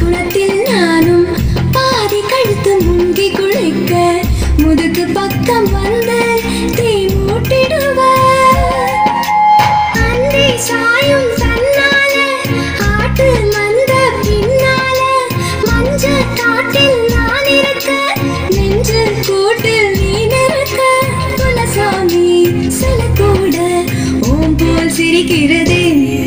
குளத்தில் நானும் பாதி கழுத்து முங்கி குளிக்க முதுகு பக்கம் வந்து தீ மூட்டிடுவ அந்தி சாயும் தன்னால ஆட்டு மந்த பின்னால மஞ்ச காட்டில் நான் இருக்க நெஞ்சு கூட்டில் நீ நிற்க குலசாமி சில கூட ஓம் போல் சிரிக்கிறதே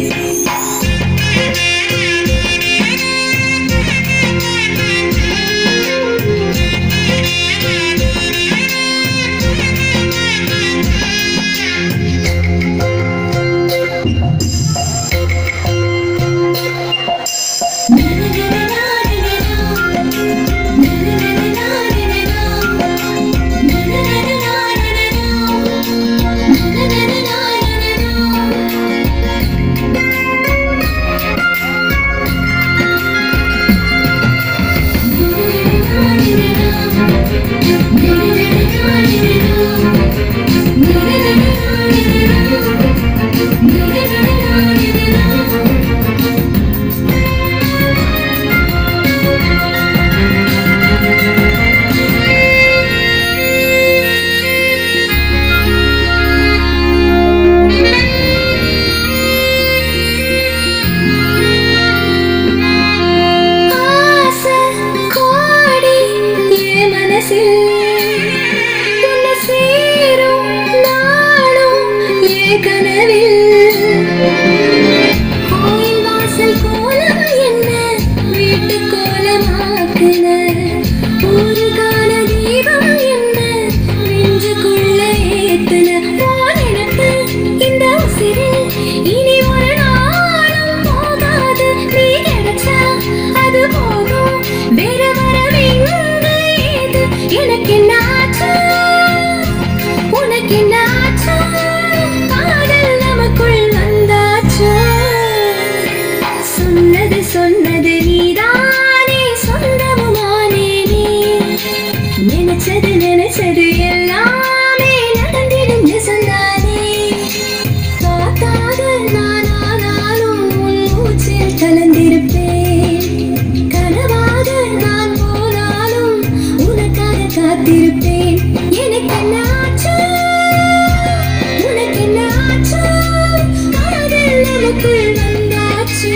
சொன்னது நீதானே சொந்தமுமானே நீ நினைச்சது எல்லாமே நடந்திடும் சொன்னானே காத்தாக நான் ஆனாலும் உன் மூச்சில் கலந்திருப்பேன் கனவாக நான் போனாலும் உனக்காக காத்திருப்பேன் எனக்கு என்ன ஆச்சு உனக்கு என்ன ஆச்சு காதல் நமக்குள் வந்தாச்சு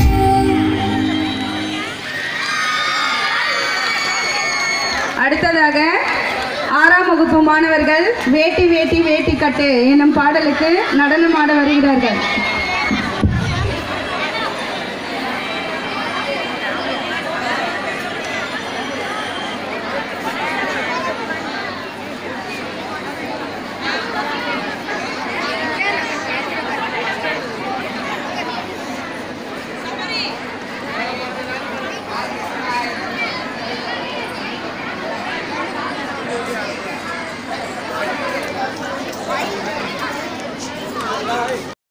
அடுத்ததாக 6ஆம் வகுப்பு மாணவர்கள் வேட்டி வேட்டி வேட்டி கட்டு என்னும் பாடலுக்கு நடனமாட வருகிறார்கள்.